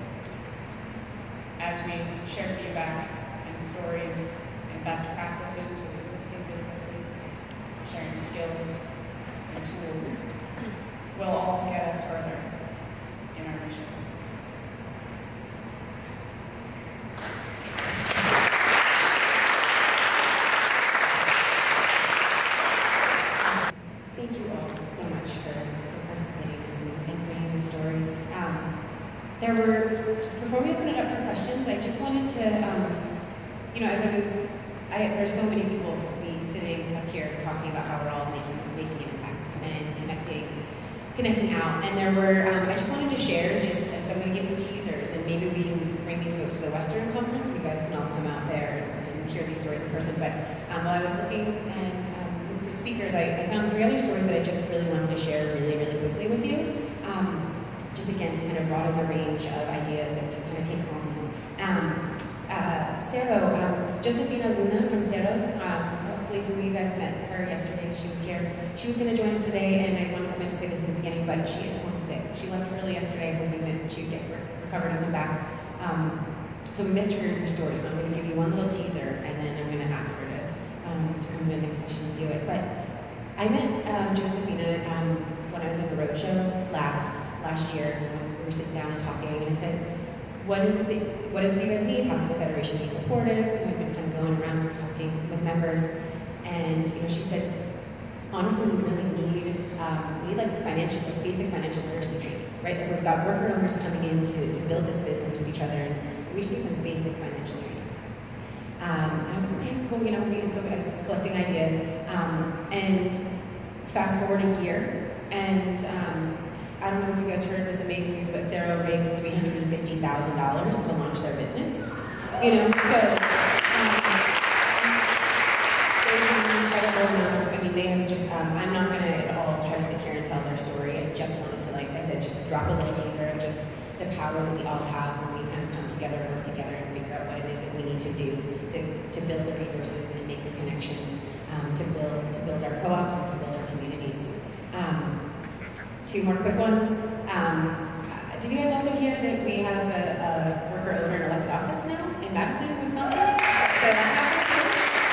as we share feedback and stories and best practices with existing businesses, sharing skills and tools will all get us further in our mission. Thank you all so much for participating in this and bringing the stories. Before we open it up for questions, I just wanted to, there's so many people sitting up here talking about how we're all making an impact and connecting out. And I just wanted to share, so I'm going to give you teasers, and maybe we can bring these folks to the Western Conference. You guys can all come out there and hear these stories in person. But while I was looking for speakers, I found 3 other stories that I just really wanted to share really, really quickly with you. Just again, to kind of broaden the range of ideas that we can kind of take home. Josefina Luna from Cerro, hopefully some of you guys met her yesterday. She was here. She was going to join us today, and I meant to say this in the beginning, but she is home sick. She left early yesterday, hoping that she'd get recovered and come back. So we missed her story, so I'm going to give you one little teaser, and then I'm going to ask her to come to the next session and do it. But said, what is it that you guys need? How can the Federation be supportive? I've been kind of going around talking with members, and she said, honestly, we really need like basic financial literacy training, right? Like we've got worker owners coming in to build this business with each other, and we just need some basic financial training. And I was like, okay, cool, and so I was collecting ideas, and fast forward a year, and I don't know if you guys heard this amazing news, but Zero raised $350,000 to launch their business. So I mean, they have just, I'm not going to at all try to sit here and tell their story. I just wanted to, like I said, just drop a little teaser of just the power that we all have when we kind of come together and work together and figure out what it is that we need to do to build the resources and make the connections, to build our co-ops and to build our communities. Two more quick ones. Did you guys also hear that we have a worker owner in elected office now in Madison, Wisconsin? So that happened too.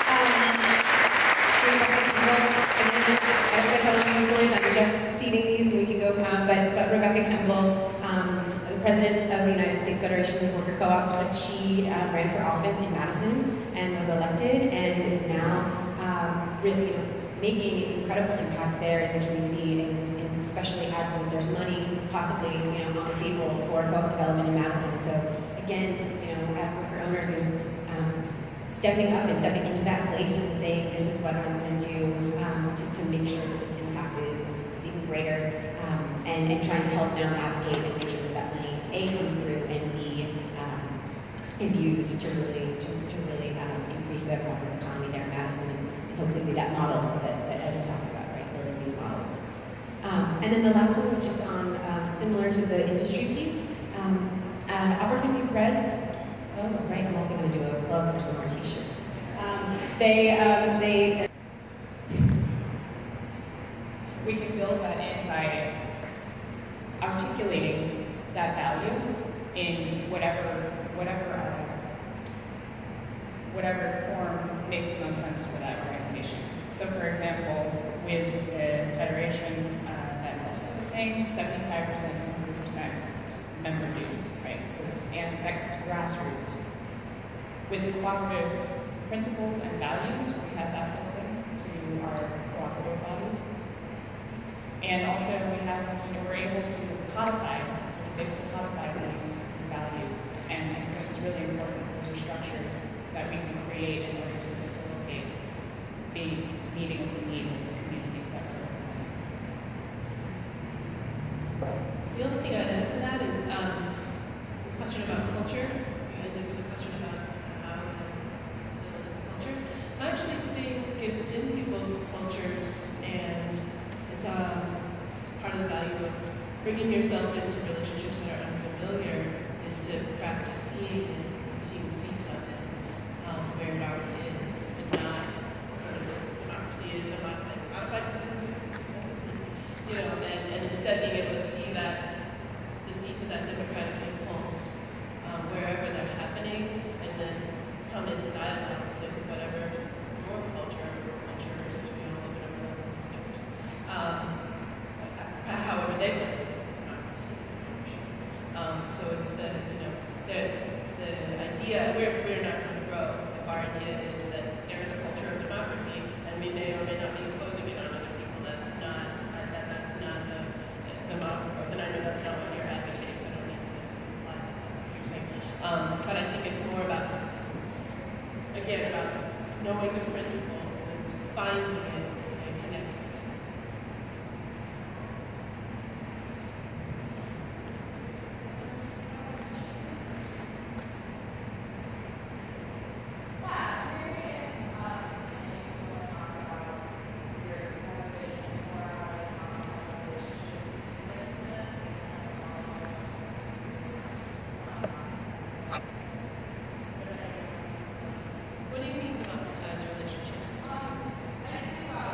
I'm just seeding these, we can go, but Rebecca Kemble, the president of the United States Federation of Worker Co-op, she ran for office in Madison and was elected and is now really making incredible impact there in the community, and especially as there's money possibly on the table for co-op development in Madison. So again, as worker owners and stepping up and stepping into that place and saying, this is what I'm going to do to make sure that this impact is even greater, and trying to help now navigate and make sure that that money A, comes through, and B, is used to really increase the cooperative economy there in Madison, and hopefully be that model that Ed was talking about, right, building these models. And then the last one was just on, similar to the industry piece, Opportunity Reds. Oh, right, I'm also going to do a plug for some more t-shirts. We can build that in by articulating that value in whatever form makes the most sense for that organization. So for example, with the Federation, that Melissa was saying, 75% to 100% member dues, right? So this aspect to grassroots. With the cooperative principles and values, we have that built into our cooperative values. And also we have, we're able to codify these values. And I think it's really important, those are structures that we can create in order to facilitate the meeting of the needs of the communities that we're representing. The only thing I'd add to that is this question about culture. I think with the question about how we instill in the culture. I actually think it's in people's cultures, and it's part of the value of bringing yourself into relationships that are unfamiliar is to practice seeing the seeds of it, where it already is, and not sort of this democracy is a modified consensus, and instead being able to see that the seeds of that democratic impulse wherever they're happening, and then come into dialogue with whatever your culture versus we all live in other cultures, however they practice democracy. So it's the idea we're not going to grow if our idea is that there is a culture of democracy and we may or may not be imposing it on other people. That's not the model for growth, and I know that's not what you're advocating, so I don't need to imply that that's what you're saying. But I think it's more about again about knowing the principle and finding it and connecting to it. What do you mean democratize relationships between businesses?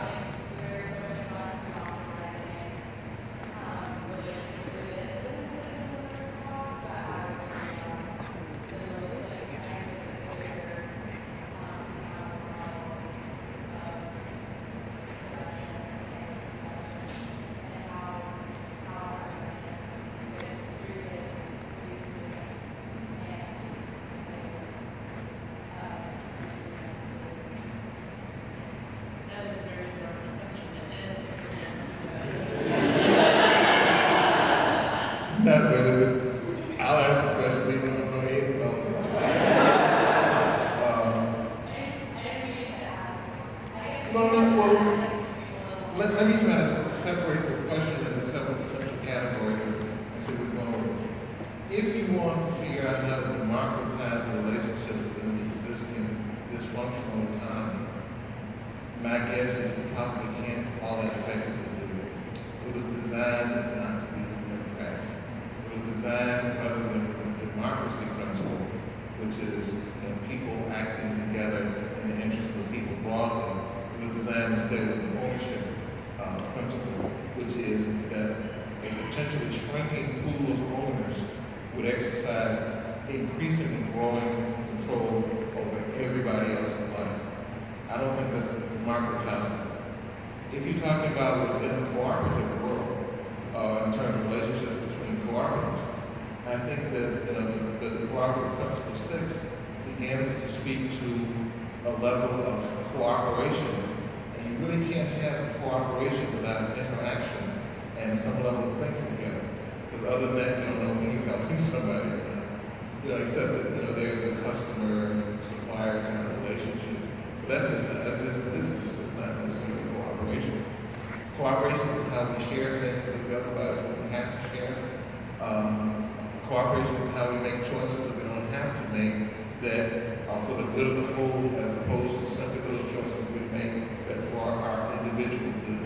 let me try to separate the question into several potential categories and see where we're going with it. If you want to figure out how to democratize the relationship within the existing dysfunctional economy, my guess is you probably can't all that effectively do it. It was designed not to be democratic. It was designed rather than with the democracy principle, which is people acting together in the interest of the people broadly. It was designed to stay with the ownership principle, which is that a potentially shrinking pool of owners would exercise increasingly growing control over everybody else's life. I don't think that's democratizing. If you're talking about within the cooperative world, in terms of relationships between cooperatives, I think that the cooperative principle 6 begins to speak to a level of cooperation, and you really can't have cooperation without interaction and some level of thinking together. Because other than that, you don't know when you're helping somebody or not. Except that there's a customer-supplier kind of relationship. That's just business. It's not necessarily cooperation. Cooperation is how we share things that we otherwise wouldn't have to share. Cooperation is how we make choices that we don't have to make that are for the good of the whole, as opposed to simply those choices we make that for our individual good.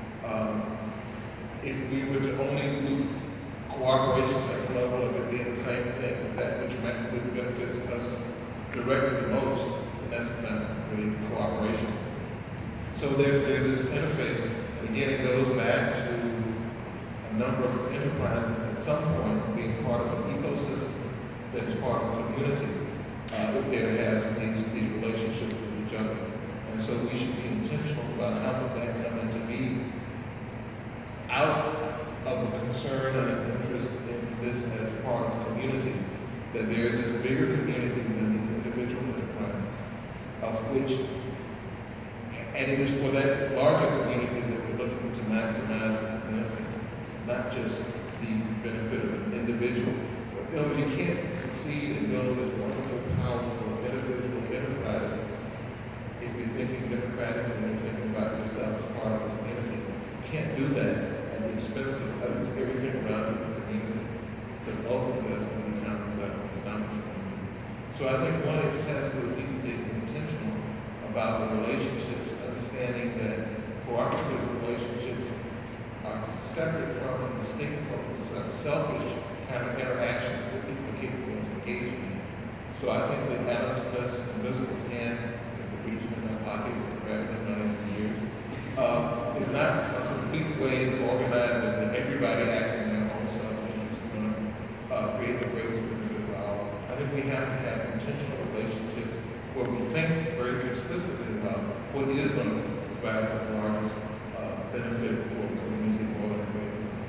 If we were to only include cooperation at the level of it being the same thing as that which benefits us directly the most, then that's not really cooperation. So there's this interface, and again it goes back to a number of enterprises at some point being part of an ecosystem that is part of a community if they're to have these relationships with each other. And so we should be intentional about how would that come into being out of a concern and an interest in this as part of community, that there is this bigger community than these individual enterprises, of which, and it is for that larger community that we're looking to maximize the benefit, not just the benefit of an individual. But you can't succeed and build this wonderful, powerful individual enterprise if you're thinking democratically and you're thinking about yourself as part of a community. You can't do that at the expense of everything around the community, because ultimately that's going to count that economic community. So I think one is has to do with people being intentional about the relationships, understanding that cooperative relationships are separate from and distinct from the selfish kind of interactions that people are capable of engaging in. So I think that Adam Smith's invisible hand that we're reaching in my pocket and grabbing money for years is not a complete way to organize it that everybody acting in their own self-interest is going to create the greatest benefit of all. I think we have to have intentional relationships where we think very explicitly about what is going to provide for the largest benefit for the community more than great design.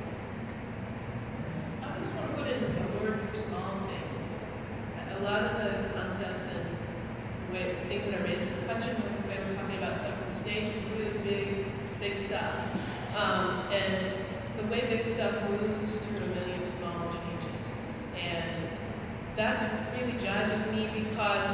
I just want to put in a word for small things. A lot of the concepts and things that are raised in the question, the way we're talking about stuff on the stage, is really big stuff. And the way big stuff moves is through a million small changes. And that's really jives with me because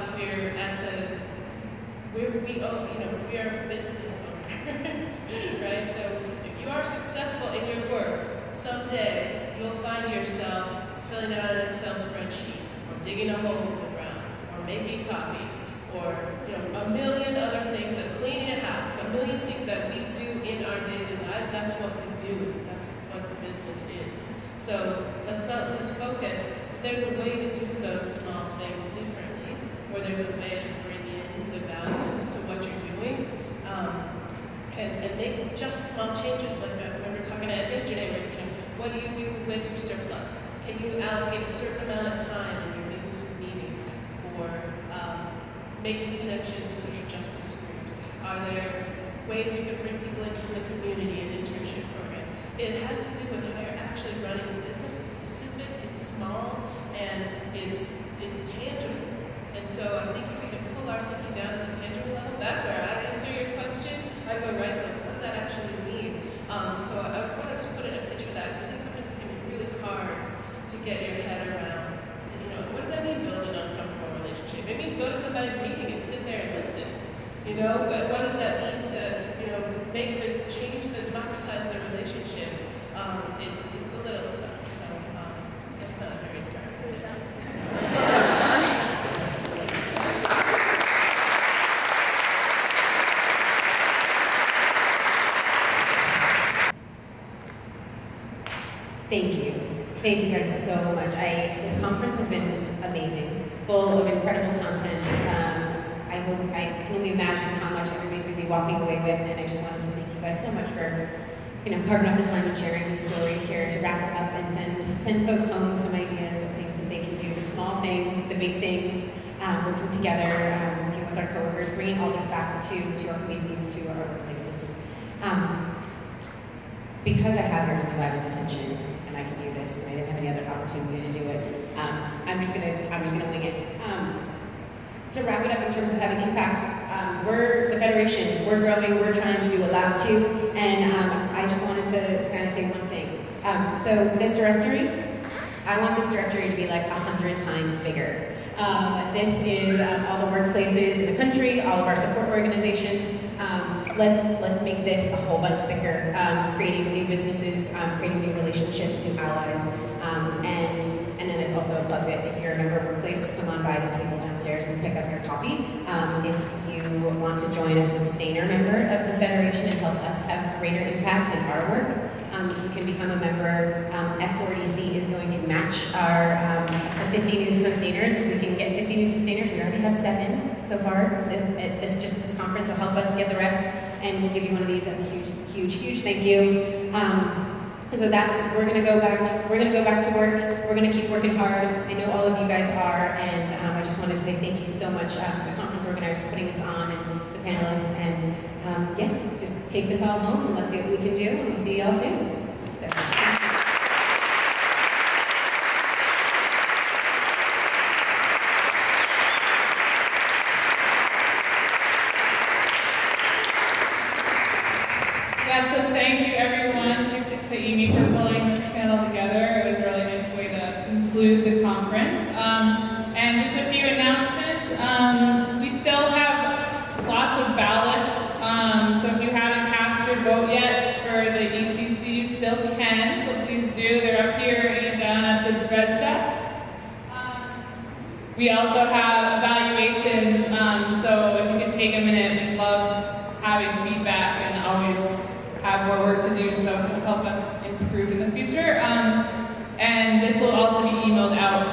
we are business owners, right? So if you are successful in your work, someday you'll find yourself filling out an Excel spreadsheet, or digging a hole in the ground, or making copies, or a million other things, like cleaning a house, a million things that we do in our daily lives. That's what we do. That's what the business is. So let's not lose focus. There's a way to do those small things differently, or there's a way to bring in the values to what you're doing, and make just small changes. Like we were talking about yesterday, where what do you do with your surplus? Can you allocate a certain amount of time in your business's meetings for making connections to social justice groups? Are there ways you can bring people in from the community and internship programs? It has to do with how you're actually running the business. It's specific, it's small, and it's tangible. And so I think if we can pull our thinking down to the tangible level, that's where I answer your question. I go right to what does that actually mean? So I want to just put in a picture of that, because I think sometimes it can be really hard to get your head around. What does that mean, build an uncomfortable relationship? It means go to somebody's meeting and sit there and listen. But what does that mean to, change the democratize the relationship, it's the little stuff. So that's not a very inspiring. Thank you. Thank you guys so much. This conference has been amazing, full of incredible content. I can only imagine how much everybody's going to be walking away with, and I just wanted to thank you guys so much for, carving out the time and sharing these stories here to wrap it up and send folks home some ideas of things that they can do, the small things, the big things, working together, working with our coworkers, bringing all this back to our communities, to our workplaces. Because I have your undivided attention, and I can do this, and I didn't have any other opportunity to do it, I'm just gonna wing it. To wrap it up in terms of having impact, we're the Federation, we're growing, we're trying to do a lot too, and I just wanted to kind of say one thing. So this directory, I want this directory to be like 100 times bigger. This is all the workplaces in the country, all of our support organizations. Let's make this a whole bunch thicker, creating new businesses, creating new relationships, new allies, and then it's also a plug that if you're a member of workplace, come on by the table downstairs and pick up your copy. If you want to join as a sustainer member of the Federation and help us have greater impact in our work, you can become a member. F4DC is going to match our up to 50 new sustainers. If we can get 50 new sustainers, we already have 7 so far. This conference will help us get the rest, and we'll give you one of these as a huge thank you. So we're gonna go back to work. We're gonna keep working hard. I know all of you guys are, and I just wanted to say thank you so much, the conference organizers for putting this on, and the panelists, and yes, just take this all home and let's see what we can do, and we'll see y'all soon. So thank you everyone, thanks to Amy for pulling this panel together. It was a really nice way to conclude the conference. And just a few announcements. We still have lots of ballots, so if you haven't cast your vote yet for the ECC, you still can, so please do. They're up here and down at the red stuff. We also have evaluations, so if you can take a minute, we love having feedback and always have more work to do, so it'll help us improve in the future. And this will also be emailed out